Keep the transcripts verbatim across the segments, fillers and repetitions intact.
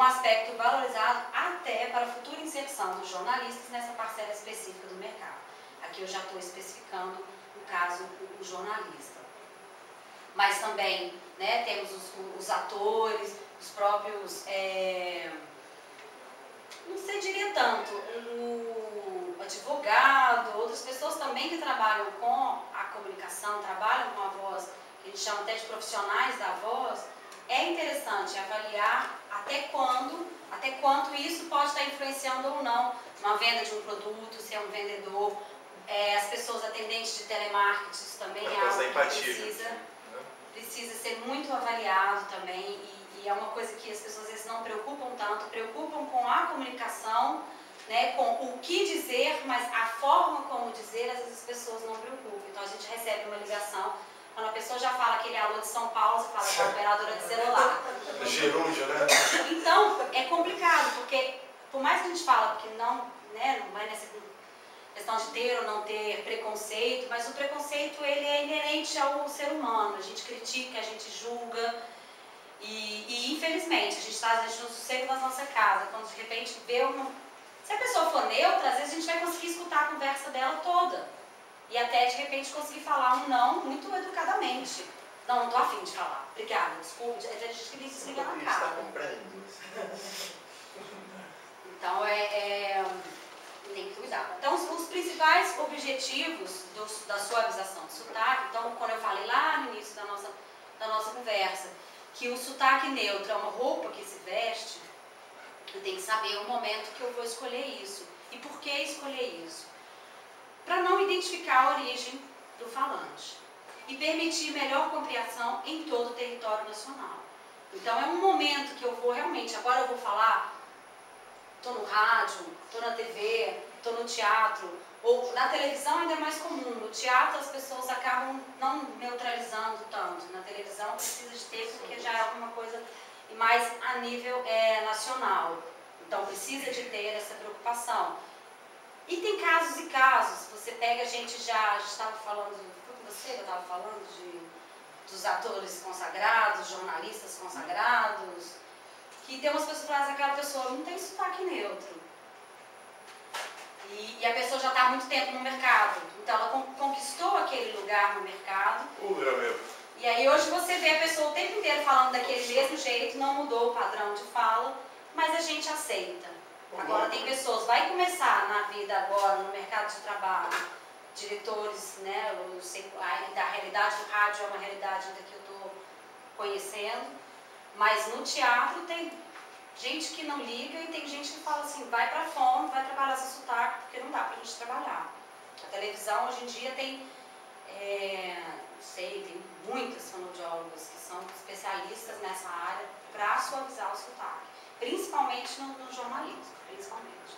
um aspecto valorizado até para a futura inserção dos jornalistas nessa parcela específica do mercado. Aqui eu já estou especificando, no caso, o jornalista. Mas também, né, temos os, os atores, os próprios, é, não sei, diria tanto, o advogado, outras pessoas também que trabalham com a comunicação, trabalham com a voz, que a gente chama até de profissionais da voz. É interessante avaliar até quando, até quanto isso pode estar influenciando ou não uma venda de um produto, se é um vendedor, é, as pessoas atendentes de telemarketing, isso também é algo que precisa, precisa ser muito avaliado também, e, e é uma coisa que as pessoas às vezes não preocupam tanto, preocupam com a comunicação, né, com o que dizer, mas a forma como dizer, às vezes as pessoas não preocupam. Então a gente recebe uma ligação, quando a pessoa já fala aquele alô de São Paulo, você fala que é operadora de celular. Gerúndio, né? Então, é complicado, porque por mais que a gente fala que não, né, não vai nessa questão de ter ou não ter preconceito, mas o preconceito ele é inerente ao ser humano. A gente critica, a gente julga, e, e infelizmente, a gente está no sossego da nossa casa, quando de repente vê uma... Se a pessoa for neutra, às vezes a gente vai conseguir escutar a conversa dela toda. E até, de repente, conseguir falar um não muito educadamente. Não, não estou afim de falar. Obrigada, desculpe. A gente queria desligar na cara. Então, é, é, tem que cuidar. Então, os, os principais objetivos do, da suavização do sotaque, então, quando eu falei lá no início da nossa, da nossa conversa, que o sotaque neutro é uma roupa que se veste, eu tenho que saber o momento que eu vou escolher isso. E por que escolher isso? Para não identificar a origem do falante e permitir melhor compreensão em todo o território nacional. Então é um momento que eu vou realmente, agora eu vou falar, estou no rádio, estou na T V, estou no teatro, ou na televisão ainda é mais comum. No teatro as pessoas acabam não neutralizando tanto, na televisão precisa de ter porque já é alguma coisa mais a nível é, nacional. Então precisa de ter essa preocupação. E tem casos e casos, você pega, a gente já estava falando, foi com você que eu estava falando, de, dos atores consagrados, jornalistas consagrados, que tem umas pessoas que fazem, aquela pessoa não tem sotaque neutro. E, e a pessoa já está há muito tempo no mercado, então ela con conquistou aquele lugar no mercado. Uh, e aí hoje você vê a pessoa o tempo inteiro falando daquele mesmo jeito, não mudou o padrão de fala, mas a gente aceita. Agora tem pessoas, vai começar na vida agora, no mercado de trabalho, diretores, né, eu sei, a, da realidade do rádio é uma realidade ainda que eu estou conhecendo, mas no teatro tem gente que não liga e tem gente que fala assim, vai pra fome, vai trabalhar seu sotaque, porque não dá pra gente trabalhar. A televisão hoje em dia tem, é, não sei, tem muitas fonoaudiólogas que são especialistas nessa área para suavizar o sotaque, principalmente no, no jornalismo. Principalmente.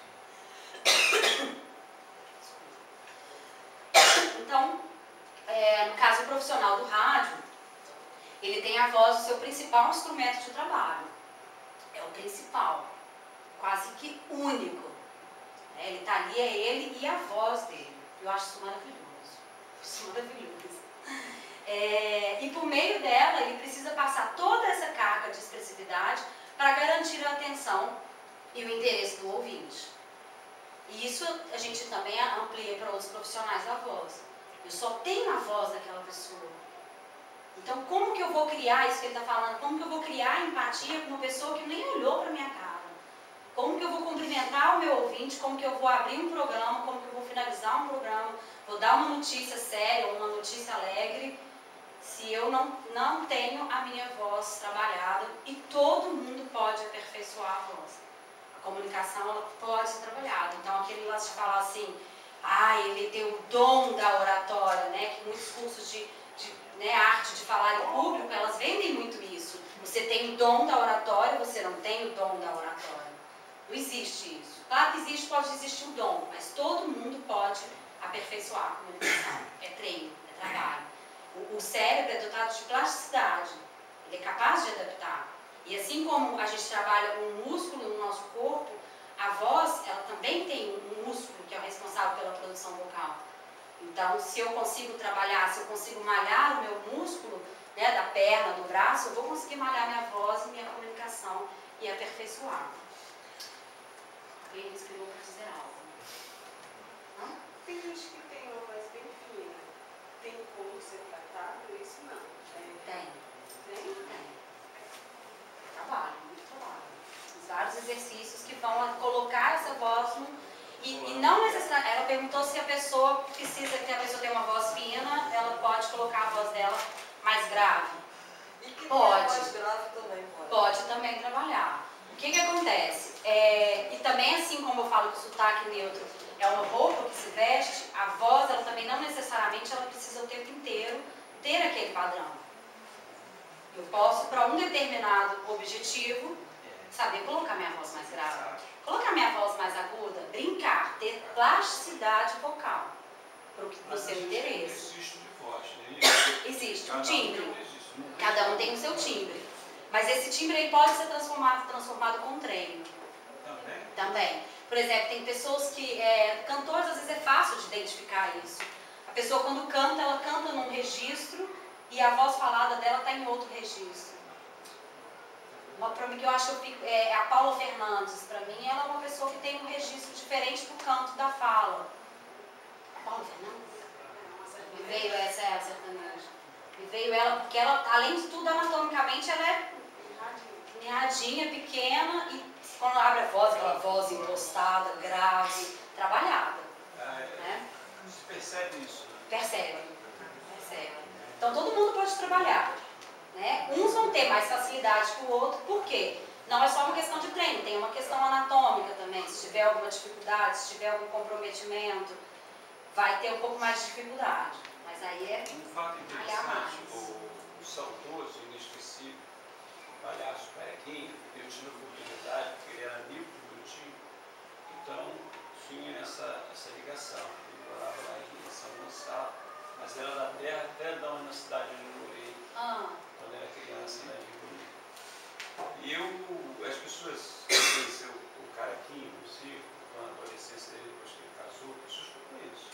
Então, é, no caso o profissional do rádio, ele tem a voz do seu principal instrumento de trabalho. É o principal, quase que único. É, ele está ali, é ele e a voz dele. Eu acho isso maravilhoso. Isso maravilhoso. É, e por meio dela, ele precisa passar toda essa carga de expressividade para garantir a atenção e o interesse do ouvinte. E isso a gente também amplia para outros profissionais da voz. Eu só tenho a voz daquela pessoa. Então, como que eu vou criar isso que ele está falando? Como que eu vou criar empatia com uma pessoa que nem olhou para a minha cara? Como que eu vou cumprimentar o meu ouvinte? Como que eu vou abrir um programa? Como que eu vou finalizar um programa? Vou dar uma notícia séria ou uma notícia alegre? Se eu não, não tenho a minha voz trabalhada, e todo mundo pode aperfeiçoar a voz. A comunicação ela pode ser trabalhada. Então, aquele lance de falar assim, ah, ele tem o dom da oratória, né? Que muitos cursos de, de né, arte de falar em público, elas vendem muito isso. Você tem o dom da oratória, você não tem o dom da oratória. Não existe isso. Claro que existe, pode existir o dom, mas todo mundo pode aperfeiçoar a comunicação. É treino, é trabalho. O, o cérebro é dotado de plasticidade. Ele é capaz de adaptar. E assim como a gente trabalha um músculo no nosso corpo, a voz, ela também tem um músculo que é o responsável pela produção vocal. Então, se eu consigo trabalhar, se eu consigo malhar o meu músculo, né, da perna, do braço, eu vou conseguir malhar minha voz e minha comunicação e aperfeiçoar. suave. Alguém respirou para dizer algo? Não? Tem gente que tem uma voz bem fina. Tem como ser tratado? Isso não. É... Tem. Tem? Tem. Trabalho, muito trabalho. Vários exercícios que vão colocar essa voz no... E, e não necessariamente... Ela perguntou se a pessoa precisa, que a pessoa tem uma voz fina, ela pode colocar a voz dela mais grave. E que pode. mais grave também pode. Pode também trabalhar. O que que acontece? É, e também assim como eu falo que o sotaque neutro é uma roupa que se veste, a voz, ela também não necessariamente ela precisa o tempo inteiro ter aquele padrão. Eu posso, para um determinado objetivo, saber colocar minha voz mais grave, colocar minha voz mais aguda, brincar, ter plasticidade vocal para o seu interesse. Existe de voz, né? Existe um timbre. Cada um tem o seu timbre. Mas esse timbre aí pode ser transformado, transformado com treino. Também? Também. Por exemplo, tem pessoas que, é, cantores, às vezes é fácil de identificar isso. A pessoa quando canta, ela canta num registro e a voz falada dela está em outro registro. Uma para mim que eu acho, eu fico, é, a Paula Fernandes, para mim, ela é uma pessoa que tem um registro diferente do canto da fala. A Paula Fernandes? Me veio essa, é a sertaneja. Me veio ela, porque ela, além de tudo, anatomicamente, ela é mirradinha, pequena, e quando abre a voz, aquela voz impostada, grave, trabalhada. Ah, é. Né? Você percebe isso, né? Percebe, percebe. Então todo mundo pode trabalhar. Né? Uns vão ter mais facilidade que o outro, por quê? Não é só uma questão de treino, tem uma questão anatômica também. Se tiver alguma dificuldade, se tiver algum comprometimento, vai ter um pouco mais de dificuldade. Mas aí é... Um fato interessante, o, o saudoso, inesquecível, o palhaço Carequinha, eu tive a oportunidade, porque ele era amigo do meu tio, então tinha essa, essa ligação. Ele morava lá em São Gonçalo, mas era da terra até da na cidade de Morei, Ah. quando era criança, né, de Morei. E eu, as pessoas conheceram o Carequinha no circo, na adolescência dele, depois que ele casou, pessoas que eu conheço.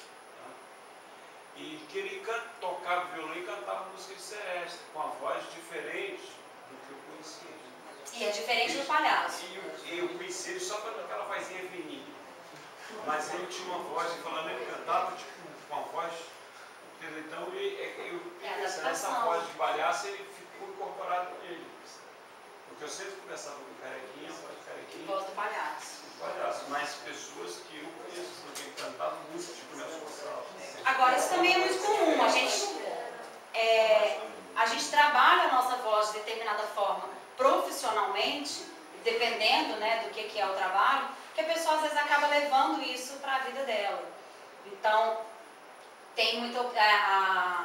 E que ele can, tocava violão e cantava música de seresta, com a voz diferente do que eu conhecia. E é diferente do palhaço. E eu, eu conheci ele só com aquela vozinha fininha. Mas ele tinha uma voz, e falando, ele cantava tipo, com a voz. Entendeu? Então, ele, eu, É essa, essa voz de palhaço, ele ficou incorporado com ele. Porque eu sempre conversava com o Carequinha, a voz de Carequinha. Voz do palhaço. Palhaço, mas pessoas que eu conheço, porque cantavam música, tipo Nelson Gonçalves. Agora, isso também é muito comum. A gente, é, a gente trabalha a nossa voz de determinada forma profissionalmente, dependendo, né, do que, que é o trabalho, que a pessoa às vezes acaba levando isso para a vida dela. Então, tem muito... A, a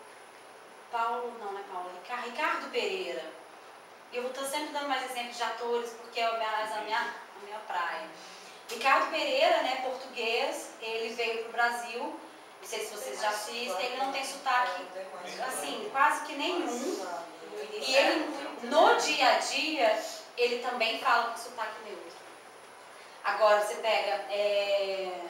Paulo, não, não é Paulo, Ricardo, Ricardo Pereira. Eu estou sempre dando mais exemplos de atores, porque é a minha, a minha, a minha praia. Ricardo Pereira, né, português, ele veio para o Brasil, não sei se vocês já assistem, ele não tem sotaque, assim, quase que nenhum. E ele, no dia a dia, ele também fala com sotaque neutro. Agora, você pega é,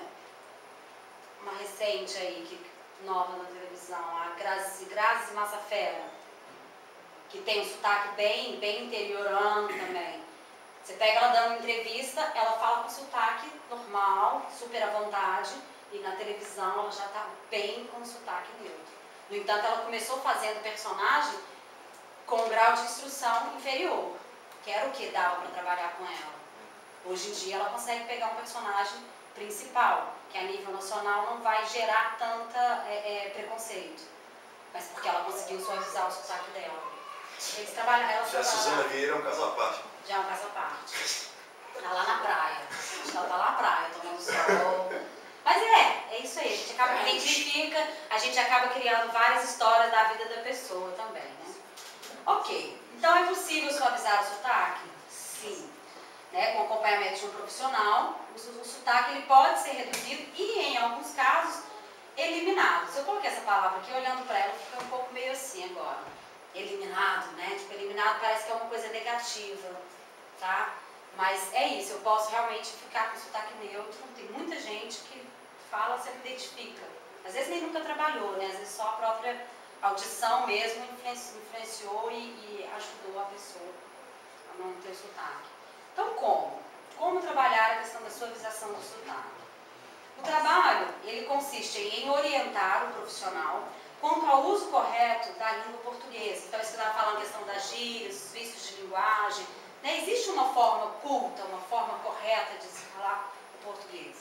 uma recente aí, que, nova na televisão, a Grazi, Grazi Massafera, que tem um sotaque bem, bem interiorano também. Você pega ela dando uma entrevista, ela fala com sotaque normal, super à vontade, e na televisão ela já está bem com sotaque neutro. No entanto, ela começou fazendo personagem com um grau de instrução inferior, que era o que dava para trabalhar com ela. Hoje em dia ela consegue pegar um personagem principal, que a nível nacional não vai gerar tanta é, é, preconceito, mas porque ela conseguiu suavizar o sotaque dela. Eles trabalham, ela Já a Suzana Vieira é um caso à parte. Já é um caso à parte. Está lá na praia. Ela está lá na praia, tomando sol. Mas é, é isso aí. A gente acaba identifica, a gente acaba criando várias histórias da vida da pessoa também, né? Ok. Então é possível suavizar o sotaque? Sim. Né? Com acompanhamento de um profissional, o, o sotaque ele pode ser reduzido e, em alguns casos, eliminado. Se eu coloquei essa palavra aqui, olhando para ela, fica um pouco meio assim agora. Eliminado, né? Tipo, eliminado parece que é uma coisa negativa, tá? Mas é isso, eu posso realmente ficar com sotaque neutro. Tem muita gente que fala, você identifica. Às vezes nem nunca trabalhou, né? Às vezes só a própria audição mesmo influenciou e, e ajudou a pessoa a não ter sotaque. Então, como? Como trabalhar a questão da suavização do sotaque? O trabalho, ele consiste em orientar o profissional quanto ao uso correto da língua portuguesa. Então, isso que eu estava falando, a questão das gírias, os vícios de linguagem. Né? Existe uma forma culta, uma forma correta de se falar o português.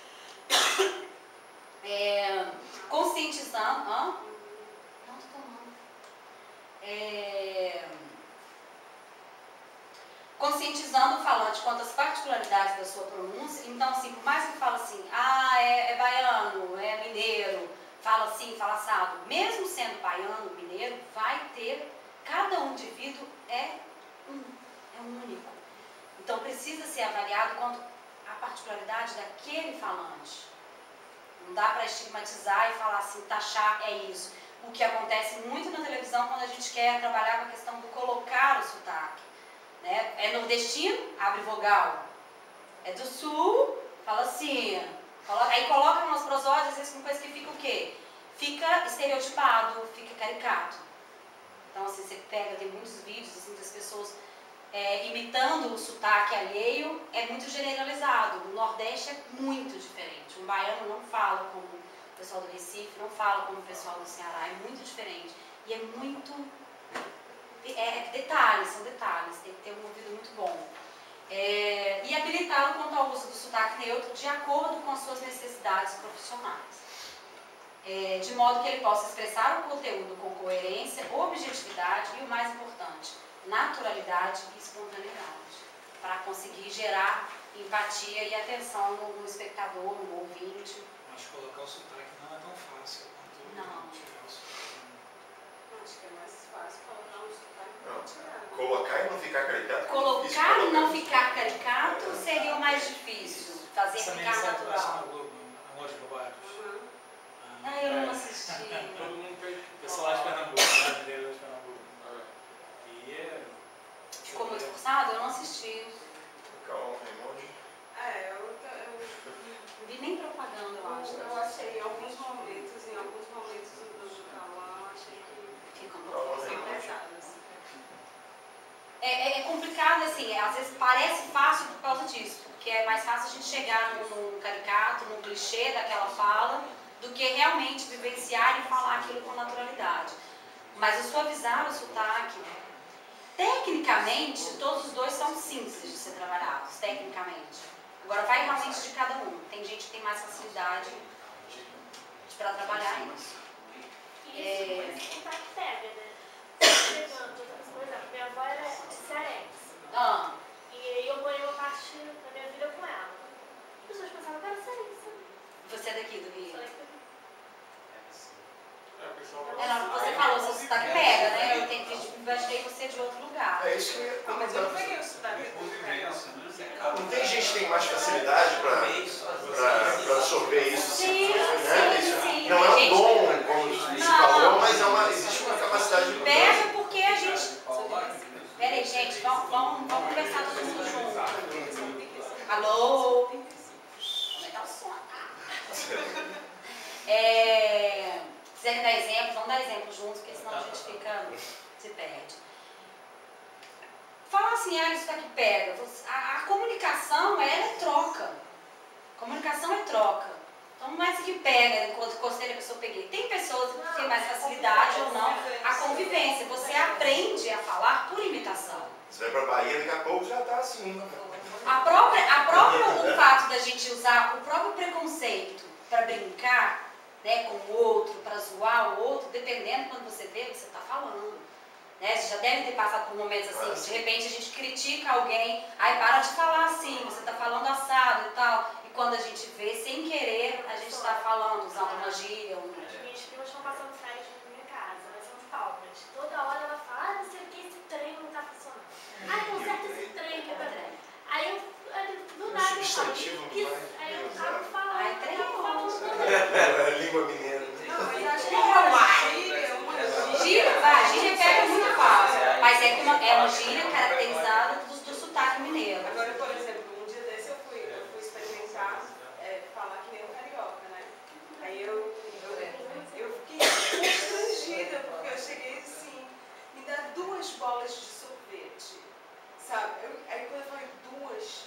É, conscientizando... Hã? Não, estou tomando. É, conscientizando o falante quanto às particularidades da sua pronúncia. Então, assim, por mais que fale assim, ah, é, é baiano, é mineiro, fala assim, fala assado, mesmo sendo baiano, mineiro, vai ter, cada um indivíduo é um, é único. Então, precisa ser avaliado quanto à particularidade daquele falante. Não dá para estigmatizar e falar assim, taxar é isso. O que acontece muito na televisão quando a gente quer trabalhar com a questão do colocar o sotaque. Né? É nordestino, abre vogal. É do sul, fala assim. Coloca, aí coloca umas prosódias, às vezes com coisa que fica o quê? Fica estereotipado, fica caricato. Então, assim, você pega, tem muitos vídeos assim, das pessoas é, imitando o sotaque alheio, é muito generalizado. No Nordeste é muito diferente. Um baiano não fala como o pessoal do Recife, não fala como o pessoal do Ceará, é muito diferente. E é muito... É, é detalhes, são detalhes, tem que ter um ouvido muito bom. É, e habilitá-lo quanto ao uso do sotaque neutro de acordo com as suas necessidades profissionais. É, de modo que ele possa expressar o conteúdo com coerência, objetividade e, o mais importante, naturalidade e espontaneidade, para conseguir gerar empatia e atenção no, no espectador, no ouvinte. Mas colocar o sotaque não é tão fácil quanto Não. tirar o sotaque. Acho que é mais fácil colocar um sotaque Não. e tirar. Colocar e não ficar caricato. Colocar e não ficar caricato seria o mais difícil, fazer Essa ficar minissérie passa natural. na Globo, Amor de Bobados. Uhum. Ah, eu não assisti. Todo mundo fez. Eu sou lá de Pernambuco, brasileiro de Pernambuco. E é... Ficou muito forçado? Eu não assisti. Calma, emoji. É, eu, eu, Não vi nem propaganda, eu acho. eu, eu achei em alguns momentos, em alguns momentos do, do Cauã, eu achei que Fica um Calma, pouco foi emoji. pesado, assim. É, é, é complicado, assim, é, às vezes parece fácil por causa disso, porque é mais fácil a gente chegar num, num caricato, num clichê daquela fala, do que realmente vivenciar e falar aquilo com naturalidade. Mas o suavizar o sotaque, tecnicamente, todos os dois são simples de ser trabalhados, tecnicamente. Agora vai realmente de cada um. Tem gente que tem mais facilidade para trabalhar isso. E isso, o sotaque pega, né? Chegando, por exemplo, minha avó era de cearense. Ah, E aí eu morei uma parte da minha vida com ela. As pessoas pensavam que eu era cearense. você é daqui do Rio? Só que É, o pessoal É, não, você falou, seu sotaque pega, né? Eu tenho que imaginei você de outro lugar. É isso que eu ia Não, mas eu não comentar. peguei o sotaque do Convivência, né? Não tem gente que tem mais facilidade para absorver isso? Sim, Né? sim, Isso sim. não é um Gente, dom, como se Não. falou, mas é uma, existe uma capacidade de pega porque a gente... Peraí, gente, vamos, vamos, vamos conversar todo mundo junto. Alô? Aumentar o som. É, se quiserem dar exemplo, vamos dar exemplo juntos, porque senão a gente fica... se perde. Fala assim, ah, isso daqui pega. A, a comunicação, ela é troca. Comunicação é troca. Então não é isso que pega, enquanto gostei da pessoa peguei. Tem pessoas que têm mais facilidade ou não. A convivência, você aprende a falar por imitação. Você vai para Bahia, daqui a pouco já está assim. A própria, a própria, o fato da gente usar o próprio preconceito para brincar, né, com o outro, para zoar o outro, dependendo quando você vê, você está falando. Né? Você já deve ter passado por momentos assim, que de repente a gente critica alguém, aí para de falar assim, você está falando assado e tal. E quando a gente vê, sem querer, a gente está falando, usando uma gíria. Um... as minhas primas estão passando férias na minha casa, elas são de Palmas. Toda hora ela fala, ah, não sei o que, esse trem não está funcionando. Ah, conserta esse trem que é pra trem. Aí eu, aí, do nada eu falo, substantivo que, vai aí eu usar. acabo falando, Ai, trem acabo é falando ótimo. também. É língua mineira. Não, mas acho que É, uma uai. gíria, uma Gíria, vai, gíria pega muito fácil. Mas é, que uma, é uma gíria caracterizada do, do sotaque mineiro. Agora, por exemplo, um dia desse eu fui, eu fui experimentar é, falar que nem um carioca, né? Aí eu, eu, eu fiquei constrangida, porque eu cheguei assim, me dá duas bolas de sorvete, sabe? Eu, aí quando eu falei duas,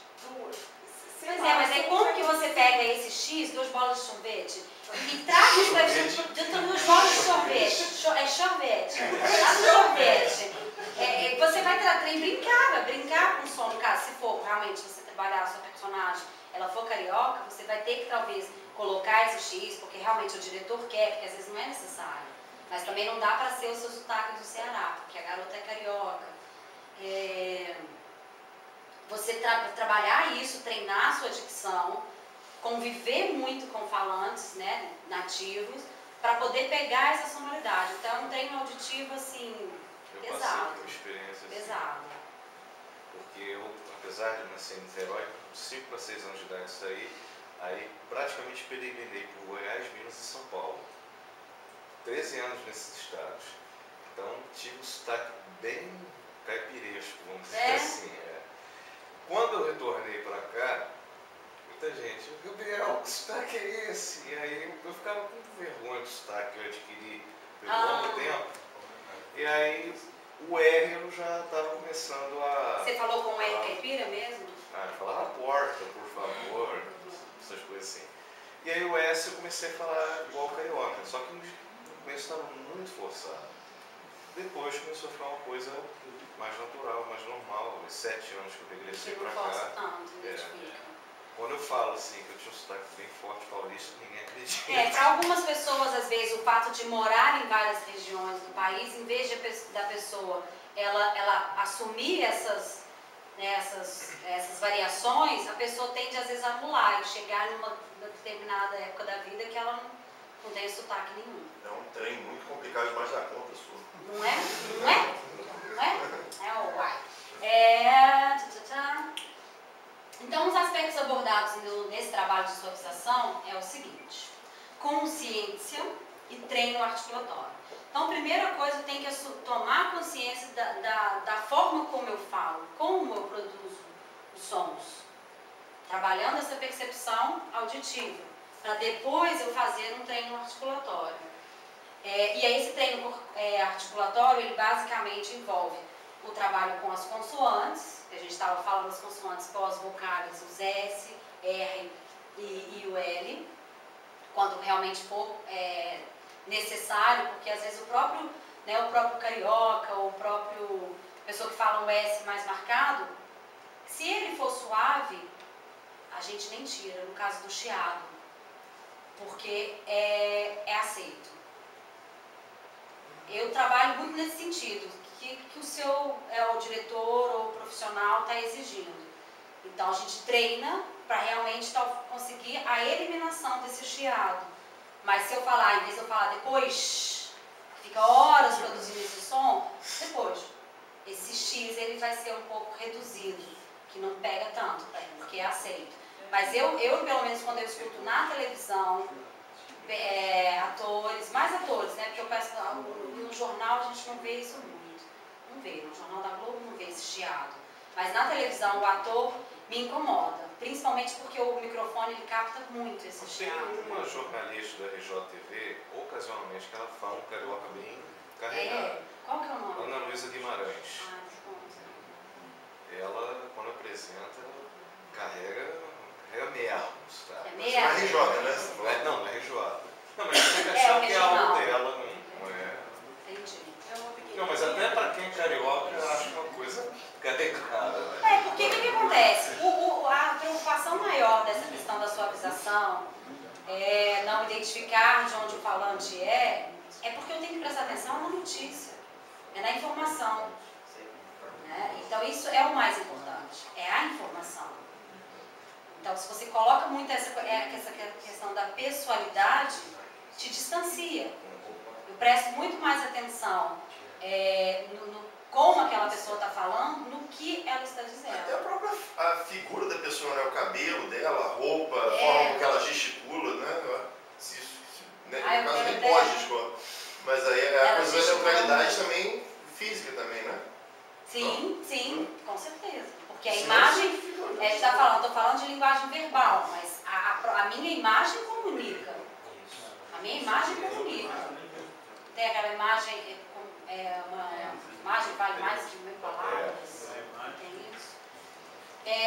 aí como que você pega esse X, duas bolas de sorvete, e traz para dentro duas bolas de sorvete, é sorvete, traz um sorvete. É, você vai tratar e brincar, brincar com o som, no caso, se for realmente você trabalhar a sua personagem, ela for carioca, você vai ter que talvez colocar esse X, porque realmente o diretor quer, porque às vezes não é necessário. Mas também não dá para ser o seu sotaque do Ceará, porque a garota é carioca. É, você tra trabalhar isso, treinar a sua dicção, conviver muito com falantes, né, nativos, para poder pegar essa sonoridade. Então é um treino auditivo assim, Eu pesado. passei por uma experiência assim, Pesado. porque eu, apesar de nascer em Niterói, cinco para seis anos de idade saí, aí praticamente peregrinei por Goiás, Minas e São Paulo. treze anos nesses estados. Então tive um sotaque bem caipiresco, vamos dizer É? assim. É. Quando eu retornei para cá, muita gente, Gabriel, que sotaque é esse? E aí eu ficava com vergonha do sotaque que eu adquiri pelo Ah. longo tempo. E aí o R eu já estava começando a... Você falou com o R caipira mesmo? Ah, eu falava porta, por favor, essas coisas assim. E aí o S eu comecei a falar igual carioca, só que no começo estava muito forçado. Depois começou a ficar uma coisa mais natural, mais normal. Os sete anos que eu regressei Que para não força cá. tanto, É. identifica. Quando eu falo assim que eu tinha um sotaque bem forte paulista, ninguém acredita. É, para algumas pessoas, às vezes, o fato de morar em várias regiões do país, em vez de, da pessoa ela, ela assumir essas, né, essas, essas variações, a pessoa tende, às vezes, a anular e chegar numa determinada época da vida que ela não, não tem sotaque nenhum. É um trem muito complicado demais da conta, sua. Não é? Não é? Não é? É o uai. É... Tchá, tchá, tchá. Então, os aspectos abordados nesse trabalho de suavização é o seguinte: consciência e treino articulatório. Então, a primeira coisa, tem que tomar consciência da, da, da forma como eu falo, como eu produzo os sons, trabalhando essa percepção auditiva, para depois eu fazer um treino articulatório. É, e aí, esse treino é, articulatório, ele basicamente envolve o trabalho com as consoantes, que a gente estava falando das consoantes pós-vocáveis, os S, R e, e o L, quando realmente for é, necessário, porque às vezes o próprio, né, o próprio carioca, ou o próprio pessoa que fala um S mais marcado, se ele for suave, a gente nem tira, no caso do chiado, porque é, é aceito. Eu trabalho muito nesse sentido, que, que o seu é, o diretor ou o profissional está exigindo. Então a gente treina para realmente tá, conseguir a eliminação desse chiado. Mas se eu falar, em vez de eu falar depois, fica horas produzindo esse som, depois, esse X ele vai ser um pouco reduzido, que não pega tanto, porque é aceito. Mas eu, eu pelo menos quando eu escuto na televisão, É, atores, mais atores, né? Porque eu peço, no jornal a gente não vê isso muito. Não vê, no Jornal da Globo não vê esse chiado. Mas na televisão o ator me incomoda, principalmente porque o microfone ele capta muito esse chiado. Tem uma jornalista da R J T V, ocasionalmente, que ela fala um carioca bem carregado. É, qual que é o nome? Ana Luísa Guimarães. Ah, desculpa. Ela, quando apresenta, carrega, carrega mesmo, tá? É Na mesmo? R J, né? É, não, na R J. Não, mas você tem que É, achar o que é algo regional. dela, não, não é? Entendi. Não, mas até para quem é carioca, eu acho uma coisa carregada, né? É, porque o que, que acontece? O, o, a preocupação maior dessa questão da suavização, é, não identificar de onde o falante é, é porque eu tenho que prestar atenção na notícia, é na informação. Né? Então isso é o mais importante, é a informação. Então se você coloca muito essa, essa questão da pessoalidade, te distancia. Eu presto muito mais atenção é, no, no como aquela pessoa está falando, no que ela está dizendo. Até a própria a figura da pessoa, né? O cabelo dela, a roupa, a É. forma como ela gesticula, né? Se, se, né? Ah, eu No caso quero nem até- pode gesticular. Mas aí a Ela coisa da gesticula neutralidade muito. também, física também, né? Sim, sim, com certeza. Porque a Senão imagem, você fica- é, a gente está falando, estou falando de linguagem verbal, mas a, a, a minha imagem comunica. A minha imagem comunica. Tem aquela imagem, é, com- é, uma imagem vale mais que mil palavras. Tem isso. É,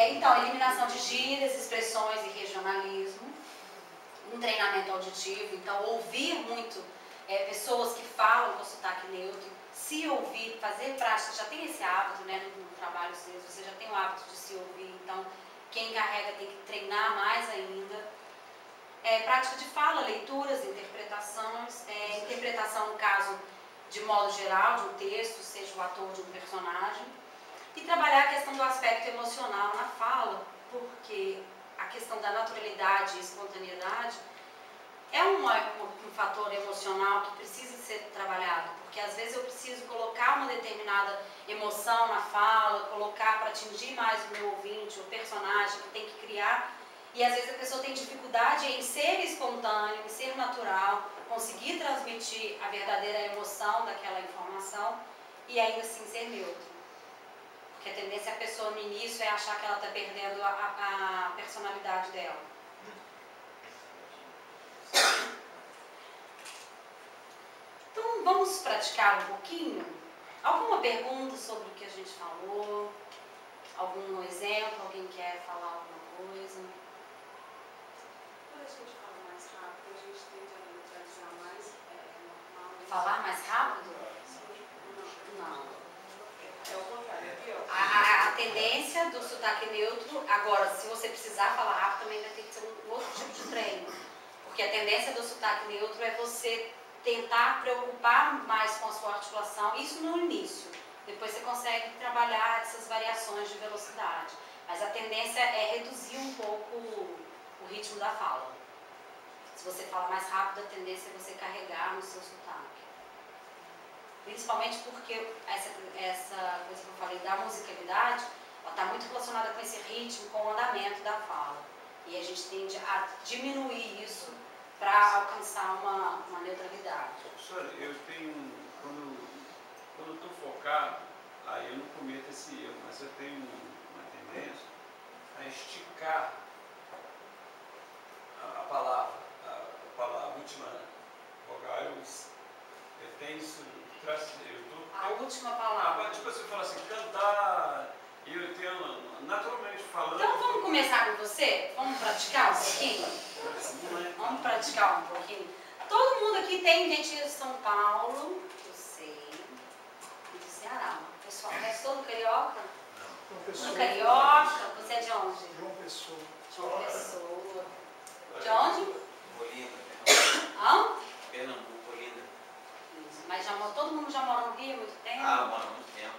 É, então, eliminação de gírias, expressões e regionalismo, um treinamento auditivo, então ouvir muito é, pessoas que falam com sotaque neutro, se ouvir, fazer prática, já tem esse hábito, né, no, no trabalho seu, você já tem o hábito de se ouvir, então quem carrega tem que treinar mais ainda. É, prática de fala, leituras, interpretações, é, interpretação no caso de modo geral de um texto, seja o ator de um personagem, e trabalhar a questão do aspecto emocional na fala, porque a questão da naturalidade e espontaneidade é uma, um, um fator emocional que precisa ser trabalhado, porque às vezes eu preciso colocar uma determinada emoção na fala, colocar para atingir mais o meu ouvinte, o personagem que tem que criar, e às vezes a pessoa tem dificuldade em ser espontâneo, em ser natural, conseguir transmitir a verdadeira emoção daquela informação e ainda assim ser neutro. Porque a tendência a pessoa no início é achar que ela está perdendo a, a, a personalidade dela. Então vamos praticar um pouquinho? Alguma pergunta sobre o que a gente falou? Algum exemplo? Alguém quer falar alguma coisa? Quando a gente fala mais rápido, a gente tende a neutralizar mais, é normal. Falar mais rápido? Não. É o contrário, aqui, ó. A, a tendência do sotaque neutro, agora, se você precisar falar rápido, também vai ter que ser um outro tipo de treino. Porque a tendência do sotaque neutro é você tentar preocupar mais com a sua articulação, isso no início. Depois você consegue trabalhar essas variações de velocidade. Mas a tendência é reduzir um pouco o ritmo da fala. Se você fala mais rápido, a tendência é você carregar no seu sotaque. Principalmente porque essa, essa coisa que eu falei da musicalidade, ela está muito relacionada com esse ritmo, com o andamento da fala. E a gente tende a diminuir isso para alcançar uma, uma neutralidade. Professor, eu tenho, quando, quando eu estou focado, aí eu não cometo esse erro, mas eu tenho uma tendência a esticar a, a palavra, a, a palavra, a última vogal, eu, eu tenho isso, eu tô, A eu, última palavra. Ah, tipo, você fala assim, cantar, e eu tenho, naturalmente falando... Então vamos começar com você? Vamos praticar um pouquinho? Vamos praticar um pouquinho. Todo mundo aqui tem gente de São Paulo, eu sei, e do Ceará. Pessoal, é todo carioca? João Tudo Pessoa. carioca? Você é de onde? João Pessoa. João Pessoa. De onde? Olinda. Hã? Pernambuco, Olinda. Isso. Mas já, mora- todo mundo já mora no Rio há muito tempo? Ah, moro há muito tempo.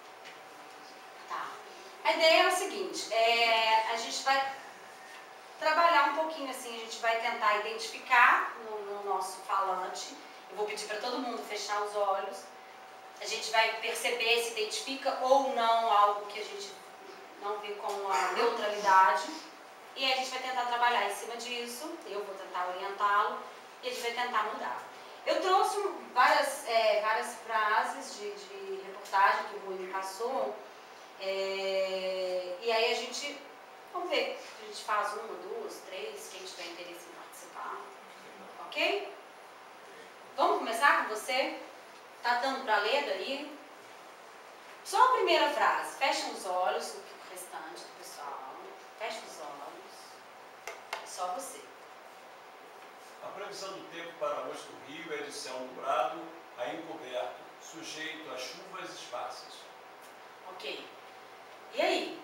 Tá. A ideia é o seguinte, é, a gente vai trabalhar um pouquinho assim, a gente vai tentar identificar no, no nosso falante, eu vou pedir para todo mundo fechar os olhos, a gente vai perceber se identifica ou não algo que a gente não viu como a neutralidade, e aí a gente vai tentar trabalhar em cima disso, eu vou tentar orientá-lo, e a gente vai tentar mudar. Eu trouxe várias, é, várias frases de, de reportagem que o Rui me passou, é, e aí a gente, vamos ver, a gente faz uma, duas, três, quem tiver interesse em participar, ok? Vamos começar com você? Tá dando para ler daí? Só a primeira frase, fechem os olhos, o restante do pessoal, fecha os olhos, só você. A previsão do tempo para hoje no Rio é de céu nublado a encoberto, sujeito a chuvas esparsas. Ok. E aí?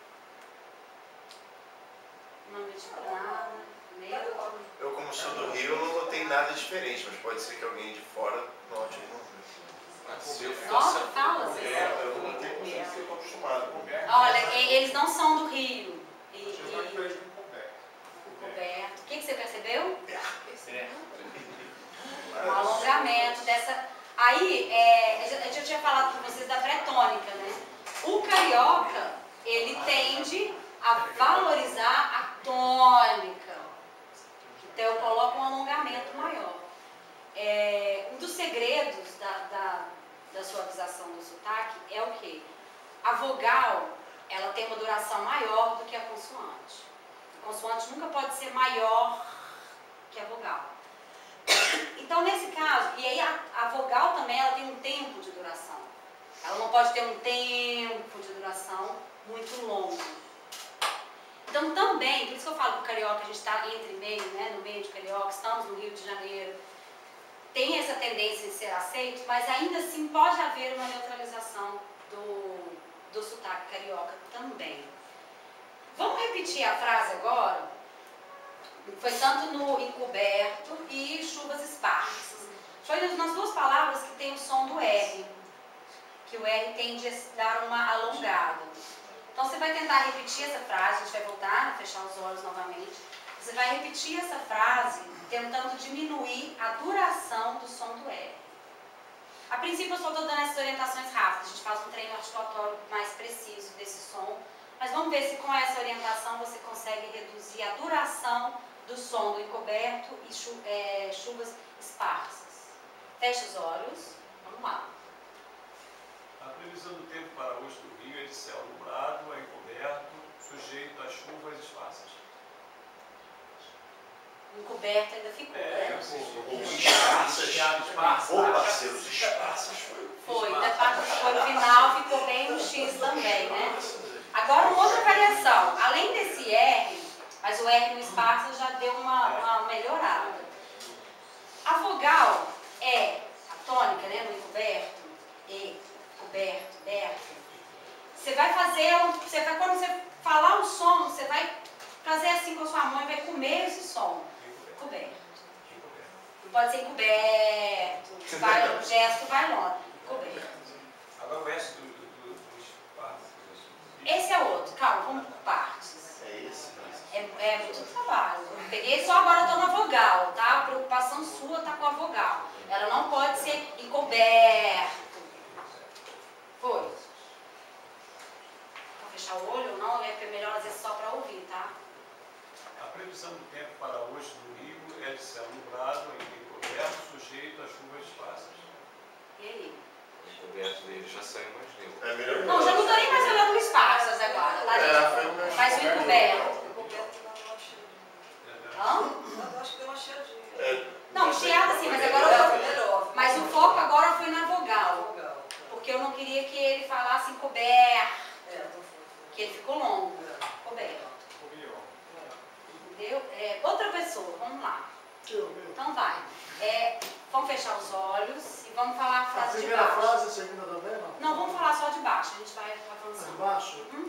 Não me diga nada, neutro. Eu, como sou do Rio, não notei nada diferente, mas pode ser que alguém de fora note alguma coisa. Mas se eu fosse Nossa, fala, É, César. eu não notei porque eu estou acostumado. Olha, e- eles não são do Rio. E, Chegou aqui e hoje com coberto. Roberto, o que, que você percebeu? É. Um alongamento dessa. Aí, é, eu já- eu já tinha falado com vocês da pré-tônica, né? O carioca, ele tende a valorizar a tônica. Então, eu coloco um alongamento maior. É, um dos segredos da, da, da suavização do sotaque é o quê? A vogal, ela tem uma duração maior do que a consoante. A consoante nunca pode ser maior que a vogal. Então, nesse caso, e aí a, a vogal também ela tem um tempo de duração. Ela não pode ter um tempo de duração muito longo. Então também, por isso que eu falo que o carioca, a gente está entre meio, né, no meio de carioca, estamos no Rio de Janeiro, tem essa tendência de ser aceito, mas ainda assim pode haver uma neutralização do, do sotaque carioca também. Vamos repetir a frase agora? Foi tanto no encoberto e chuvas esparsas. Foi nas duas palavras que tem o som do R, que o R tende a dar uma alongada. Então você vai tentar repetir essa frase, a gente vai voltar, fechar os olhos novamente. Você vai repetir essa frase tentando diminuir a duração do som do R. A princípio eu só estou dando essas orientações rápidas, a gente faz um treino articulatório mais preciso desse som, mas vamos ver se com essa orientação você consegue reduzir a duração do som do encoberto e chu é, chuvas esparsas. Feche os olhos, vamos lá. A previsão do tempo para hoje do Rio é de céu nublado, a encoberto, sujeito a chuvas esparsas. Encoberto ainda ficou, É, né? Ou espaças. Ou parceiros espaças. Foi, da parte foi no final, ficou bem no X também, né? Agora uma outra variação, além desse R, mas o R no espaço já deu uma, uma melhorada. A vogal é a tônica, né, no encoberto, E, coberto, berto. Você vai fazer, você vai, quando você falar o som, você vai fazer assim com a sua mão e vai comer esse som. Coberto. Não pode ser encoberto, vai, o gesto vai longe. Coberto. Agora o resto do, do, do espaço. Esse é outro, calma, vamos por partes. É isso. É, é muito trabalho. Eu peguei só agora, eu tô na vogal, tá? A preocupação sua tá com a vogal. Ela não pode ser encoberto. Foi. Vou fechar o olho ou não? É melhor às vezes só para ouvir, tá? A previsão do tempo para hoje no Rio é de céu nublado, encoberto, sujeito a chuvas esparsas. E aí? O encoberto dele já saiu mais limpo. É melhor. Não, já não tô nem mais olhando os esparsas agora, tá, gente? Mas o encoberto. Hã? Eu acho que deu uma chiadinha. É, Não, chiado assim, mas agora eu... Melhor. Mas o foco agora foi na vogal. Legal. Porque eu não queria que ele falasse encoberto, É, tô fofo. que ele ficou longo. Coberto. Entendeu? É, outra pessoa, vamos lá. Então vai. É, vamos fechar os olhos e vamos falar a A frase de primeira baixo. frase, a segunda também, não? Não, vamos falar só de baixo, a gente vai A de avançando. baixo? Uhum.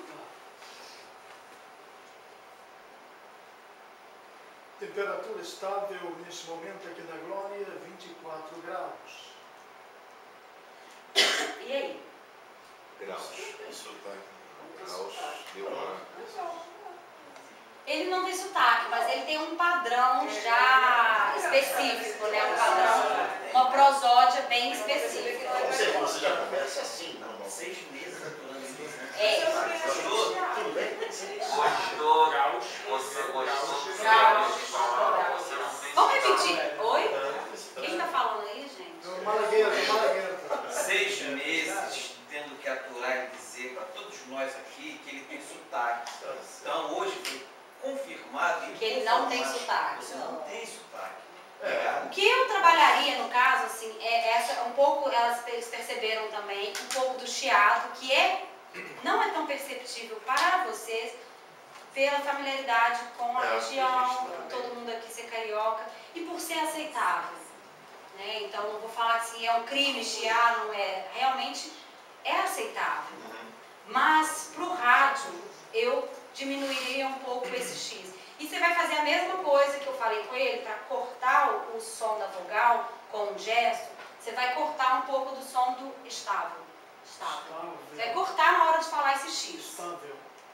Temperatura estável nesse momento aqui na Glória, vinte e quatro graus. E aí? Graus. isso tá. Graus deu uma. Ele não tem sotaque, mas ele tem um padrão já específico, né? Um padrão, uma prosódia bem específica. Você, você já começa assim, não? não. Seis meses aturando isso. É. Gostou? Tudo bem? Gostou? Você gostou? Graus. Você não fez. Vamos repetir. Oi? Quem tá falando aí, gente? É Malagueta, Malagueta. Seis meses tendo que aturar e dizer para todos nós aqui que ele tem sotaque. Então hoje foi confirmado e Que ele não tem informado. sotaque. Você não tem sotaque. É. O que eu trabalharia no caso, assim, é essa, um pouco, elas perceberam também, um pouco do chiado, que é, não é tão perceptível para vocês, pela familiaridade com a É, região, a gente por também. todo mundo aqui ser carioca, e por ser aceitável. Né? Então, não vou falar que assim, é um crime chiar, não é. Realmente é aceitável. Mas, para o rádio, eu diminuiria um pouco esse X. E você vai fazer a mesma coisa que eu falei com ele, para cortar o, o som da vogal com um gesto, você vai cortar um pouco do som do estável. Estável. Você vai cortar na hora de falar esse X. Estável.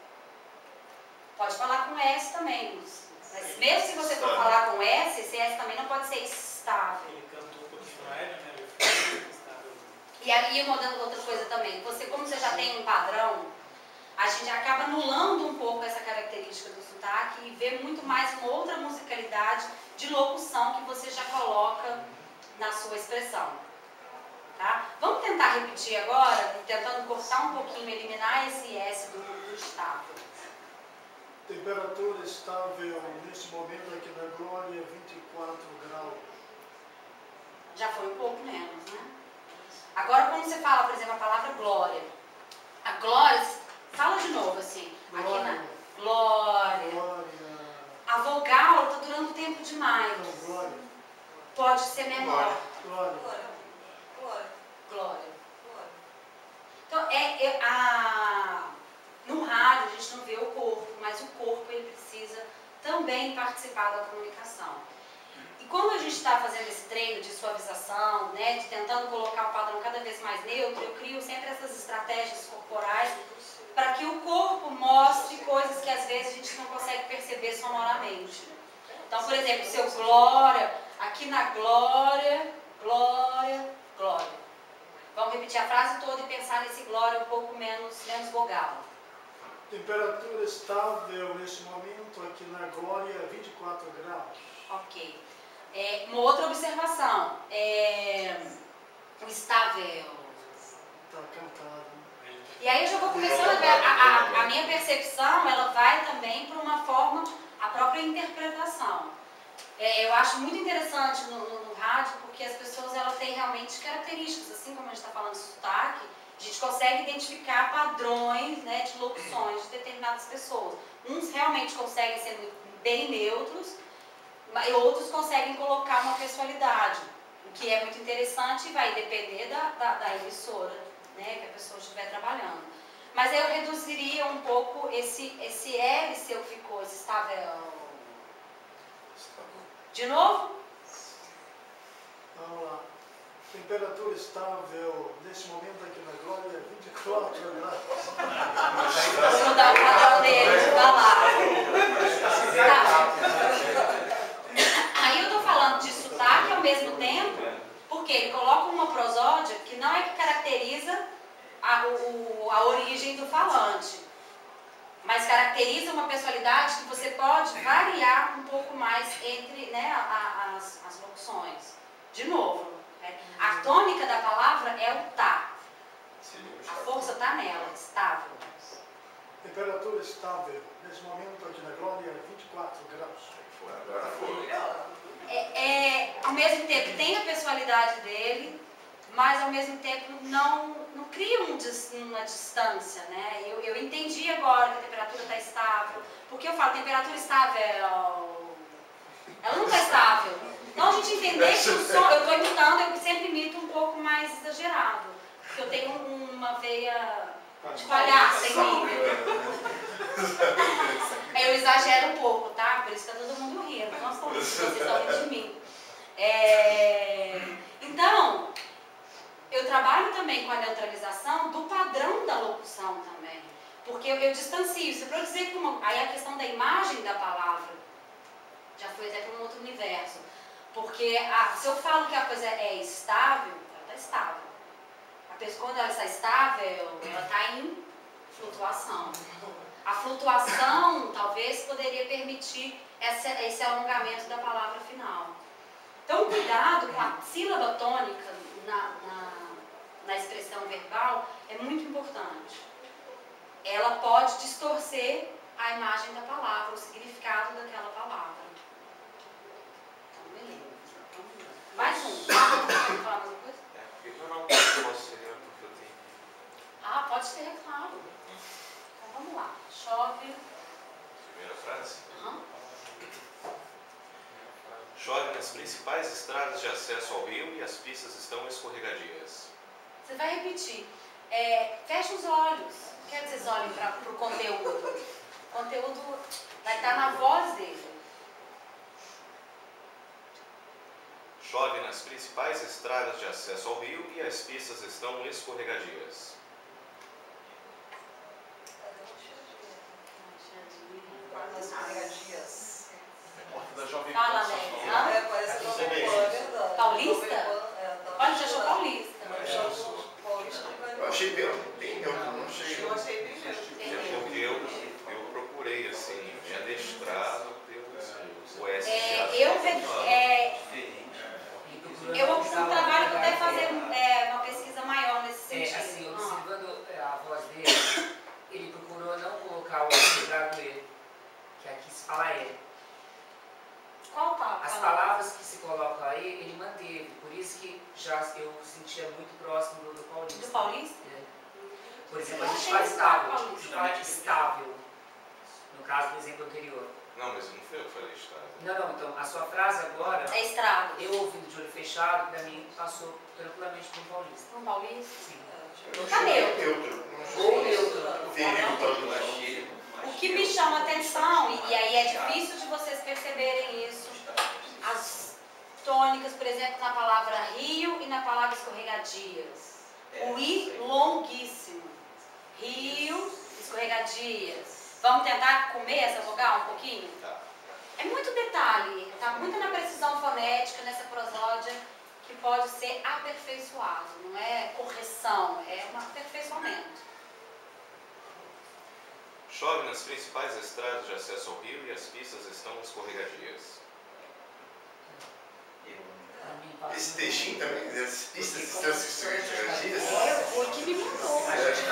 Pode falar com S também, Lúcio. Mas mesmo se você for falar com S, esse S também não pode ser estável. Ele cantou com o aéreo, né? Ele foi estável. E aí, uma outra coisa também, você, como você já tem um padrão, a gente acaba anulando um pouco essa característica do sotaque e vê muito mais uma outra musicalidade de locução que você já coloca na sua expressão. Tá? Vamos tentar repetir agora, tentando cortar um pouquinho, eliminar esse S do, do estável. Temperatura estável nesse momento aqui na Glória, vinte e quatro graus. Já foi um pouco menos, né? Agora, quando você fala, por exemplo, a palavra glória, a glória, fala de novo assim, aqui na glória, pode ser menor. Glória. Glória. Glória. Glória. Glória. Então, é, é a, no rádio a gente não vê o corpo, mas o corpo ele precisa também participar da comunicação. E quando a gente está fazendo esse treino de suavização, né, de tentando colocar um padrão cada vez mais neutro, eu crio sempre essas estratégias corporais para que o corpo mostre coisas que às vezes a gente não consegue perceber sonoramente. Então, por exemplo, seu glória, aqui na glória, glória, glória. Vamos repetir a frase toda e pensar nesse glória um pouco menos, menos vogal. Temperatura estável nesse momento aqui na Glória, vinte e quatro graus. Ok. É, uma outra observação. É, o estável. Está cantado. E aí eu já vou começando a ver, a, a, a minha percepção, ela vai também para uma forma, a própria interpretação. É, eu acho muito interessante no, no, no rádio, porque as pessoas elas têm realmente características, assim como a gente está falando de sotaque, a gente consegue identificar padrões, né, de locuções de determinadas pessoas. Uns realmente conseguem ser muito, bem neutros, e outros conseguem colocar uma pessoalidade, o que é muito interessante e vai depender da, da, da emissora, né, que a pessoa estiver trabalhando. Mas eu reduziria um pouco esse, esse L seu que ficou, esse estável. De novo? Vamos lá. Temperatura estável nesse momento aqui na Glória, vinte e quatro graus. Vou mudar o padrão dele de falar. Tá. Aí eu estou falando de sotaque ao mesmo tempo, porque ele coloca uma prosódia que não é que caracteriza a, o, a origem do falante, mas caracteriza uma personalidade que você pode variar um pouco mais entre, né, a, as, as locuções. De novo, né? A tônica da palavra é o tá. A força está nela, estável. Temperatura estável nesse momento aqui na Glória, vinte e quatro graus. Agora foi. É, é, ao mesmo tempo tem a personalidade dele, mas ao mesmo tempo não, não cria um, uma distância, né? Eu, eu entendi agora que a temperatura está estável, porque eu falo temperatura estável, ela não está estável. Então a gente entender que o som, eu estou imitando, eu sempre imito um pouco mais exagerado, porque eu tenho uma veia de palhaça em mim. Eu exagero um pouco, tá? Por isso está todo mundo rindo. Nossa, vocês estão rindo de mim. É... Então, eu trabalho também com a neutralização do padrão da locução também. Porque eu, eu distancio. Se para eu dizer que uma... Aí a questão da imagem da palavra já foi até para um outro universo. Porque a, se eu falo que a coisa é estável, ela está estável. A pessoa, quando ela está estável, ela está em flutuação. A flutuação, talvez, poderia permitir essa, esse alongamento da palavra final. Então, cuidado com a sílaba tônica na, na, na expressão verbal é muito importante. Ela pode distorcer a imagem da palavra, o significado daquela palavra. Então, beleza. Mais um. Quer falar mais uma coisa? É, eu não posso ser eu, porque eu tenho. Ah, pode ser, claro. Então, vamos lá. Chove. Primeira frase. Uhum. Chove nas principais estradas de acesso ao rio e as pistas estão escorregadias. Você vai repetir. É, fecha os olhos. Quero que vocês olhem para o conteúdo. O conteúdo vai estar na voz dele. Chove nas principais estradas de acesso ao rio e as pistas estão escorregadias. Escorregadias. Da Jovem Fala, Pan, Alex. São Paulo. Hã? É, parece Nova Pan, é verdade. Paulista? Nova Pan, é, tá. Olha, você achou paulista. Paulista não vai. Eu achei bem, bem neutro, não achei. Eu achei bem mesmo. É porque eu, eu procurei, assim, me adestrado pelo o S. É, eu, é, eu, o trabalho que eu até fazer é, uma pesquisa maior nesse É, sentido. assim, Ah. observando é, a voz dele, ele procurou não colocar o lugar do E, que aqui se fala E. Qual palavra? As palavras que se colocam aí, ele manteve, por isso que já eu sentia muito próximo do, do paulista. Do paulista? É. Por exemplo, a Eu gente achei fala que estável, estava a gente fala estável, no caso do exemplo anterior. Não, Não, mas não foi eu que falei estrada. Não, não, então a sua frase agora, É estrada. eu ouvindo de olho fechado, pra mim passou tranquilamente por um paulista. Um paulista? Sim. Eu não Tá achei neutro. neutro. Ou neutro. Veículo todo Eu mundo. achei O que me chama atenção, e, e aí é difícil de vocês perceberem isso, as tônicas, por exemplo, na palavra rio e na palavra escorregadias. O i longuíssimo. Rio, escorregadias. Vamos tentar comer essa vogal um pouquinho? Tá. É muito detalhe, tá muito na precisão fonética, nessa prosódia, que pode ser aperfeiçoado. Não é correção, é um aperfeiçoamento. Chove nas principais estradas de acesso ao rio e as pistas estão escorregadias. Pra mim, passou. Esse textinho também, as pistas estão dias. É, foi que me mudou.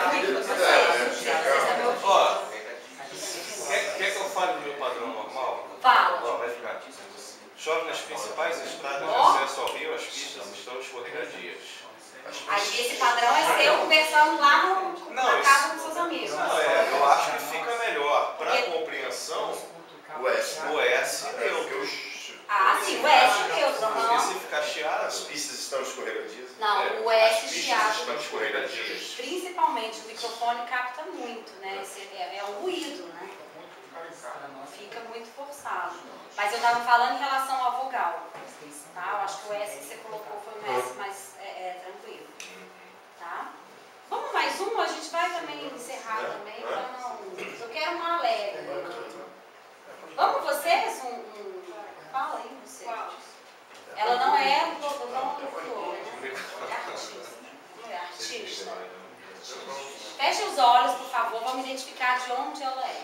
Ó, quer, quer que eu fale do meu padrão normal? Fala. Ó, vai ficar. Chove nas principais estradas de Ó. acesso ao rio, as pistas estão escorregadias. Aí esse padrão é seu conversando lá no, Não, na isso- casa dos seus amigos. Não, é, eu acho que fica melhor. Para compreensão, O S. o S É o neutro. que eu- Ah, sim, o S neutro, Porque aham. se ficar chiado, As pistas estão escorregadias. Não, é, o as S pistas chiado, estão escorregadias. principalmente o microfone capta muito, né? Esse é, é um ruído, né? Fica muito forçado. Mas eu estava falando em relação à vogal, tá? Eu acho que o S que você colocou foi um S mais é, é, tranquilo, tá? Vamos mais um? A gente vai também encerrar também, pra não... Eu quero uma alegre. Vamos vocês? Um, um... Fala aí, você. Qual? Ela não é um não locutor, né? É artista. É artista. Feche os olhos, por favor, vamos identificar de onde ela é.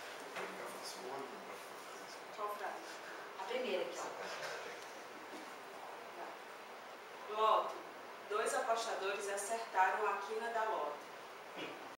Qual frase? A primeira aqui, ó. Loto. Dois apostadores acertaram a quina da loto.